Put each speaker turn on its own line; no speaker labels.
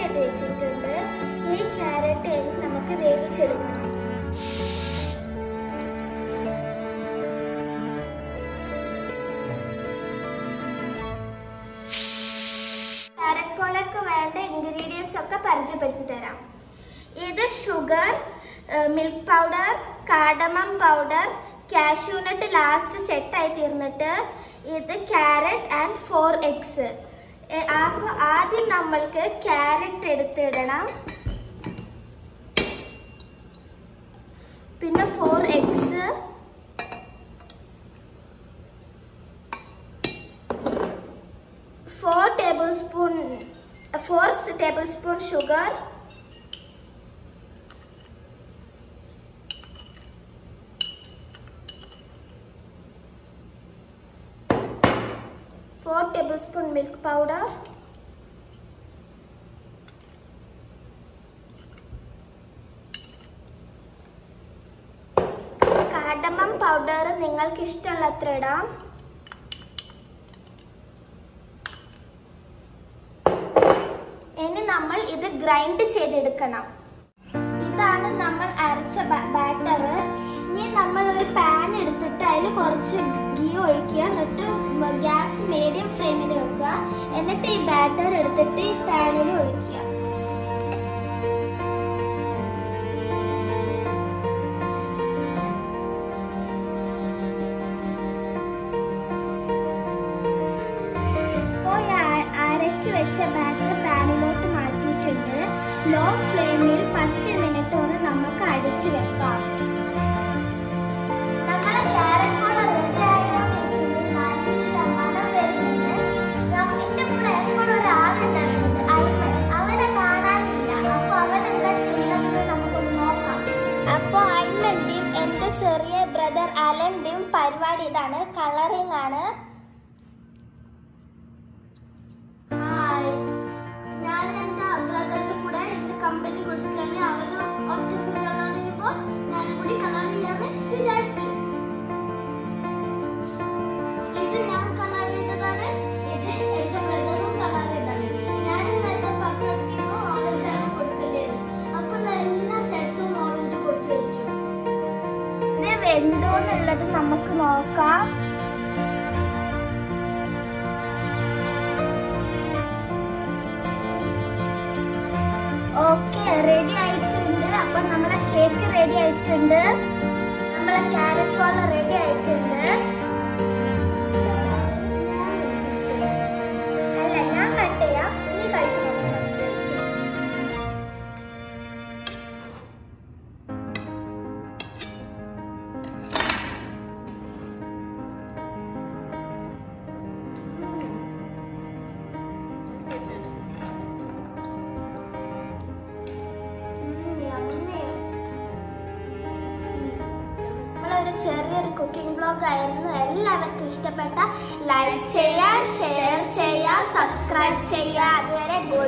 ചെയ്ത് വെച്ചിട്ടുണ്ട്. ഈ ക്യാരറ്റ് നമുക്ക് വേവിച്ചെടുക്കണം. ക്യാരറ്റ് പോളയ്ക്ക് വേണ്ട ഇൻഗ്രീഡിയൻസ് ഒക്കെ പരിചയപ്പെടുത്തി തരാം. ഇത് sugar, milk powder, cardamom powder, cashew nut last സെറ്റായി തീർന്നിട്ട് ഇത് ക്യാരറ്റ് ആൻഡ് 4 eggs. അപ്പോൾ ആദ്യം നമ്മൾക്ക് ക്യാരറ്റ് എടുത്തിടണം. പിന്നെ 4 eggs, 4 tablespoon sugar, 4 tablespoon milk powder, cardamom powder നിങ്ങൾക്ക് ഇഷ്ടമുള്ളത്ര ഇടാം. ഇനി നമ്മൾ ഇത് ഗ്രൈൻഡ് ചെയ്തെടുക്കണം. ഇതാണ് നമ്മൾ അരച്ച ബാറ്റർ. ഇനി നമ്മൾ ഒരു പാൻ എടുത്തിട്ട് അതിൽ കുറച്ച് ഗീ ഒഴിക്കുക. എന്നിട്ട് ഗ്യാസ് മീഡിയം ഫ്ലെയിമിൽ വെക്കുക. എന്നിട്ട് ഈ ബാറ്റർ എടുത്തിട്ട് ഈ പാനിൽ ഒഴിക്കുക. ഇപ്പോൾ അരച്ച് വെച്ച ബാറ്റർ പാനിലോട്ട് മാറ്റിയിട്ടുണ്ട്. ലോ ഫ്ലെയിമിൽ 10 മിനിറ്റോടെ നമുക്ക് അടിച്ചു വെക്കാം. അപ്പോൾ അയ്മന്റെയും എൻ്റെ ചെറിയ ബ്രദർ അലന്റെയും പരിപാടി ഇതാണ്. കളറിംഗ് ആണ്. ഹായ്, ഞാൻ എൻ്റെ ബ്രദറിന്റെ കൂടെ എൻ്റെ കമ്പനി കൊടുക്കുകയാണ്. അവന് ഒറ്റയ്ക്ക് കളർ ചെയ്യുമ്പോൾ ഞാനും കൂടി കളർ ചെയ്യാമെന്ന് വിചാരിച്ചു. ഇത് ഞാൻ കളർ ചെയ്തതാണ്. ഇത് എൻ്റെ ബ്രദറും കളർ ചെയ്തതാണ്. ഞാൻ നേരത്തെ പകർത്തിയോ ഓറഞ്ചാണ് കൊടുക്കേണ്ടത്. അപ്പോൾ എല്ലാ സ്ഥലത്തും ഓറഞ്ച് കൊടുത്തു വെച്ചു. ഇത് വെന്തോന്നുള്ളത് നമുക്ക് നോക്കാം. ഓക്കെ, റെഡി ആയിട്ടുണ്ട്. അപ്പൊ നമ്മളെ കേക്ക് റെഡി ആയിട്ടുണ്ട്. നമ്മളെ ക്യാരറ്റ് പോള റെഡി ആയിട്ടുണ്ട്. അല്ല, ഞാൻ കട്ട് ചെയ്യാം. നീ കഴിച്ചു നോക്കാം ഫസ്റ്റ്. ചെറിയൊരു കുക്കിംഗ് വ്ലോഗ് ആയിരുന്നു. എല്ലാവർക്കും ഇഷ്ടപ്പെട്ട ലൈക്ക് ചെയ്യുക, ഷെയർ ചെയ്യുക, സബ്സ്ക്രൈബ് ചെയ്യുക. അതുവരെ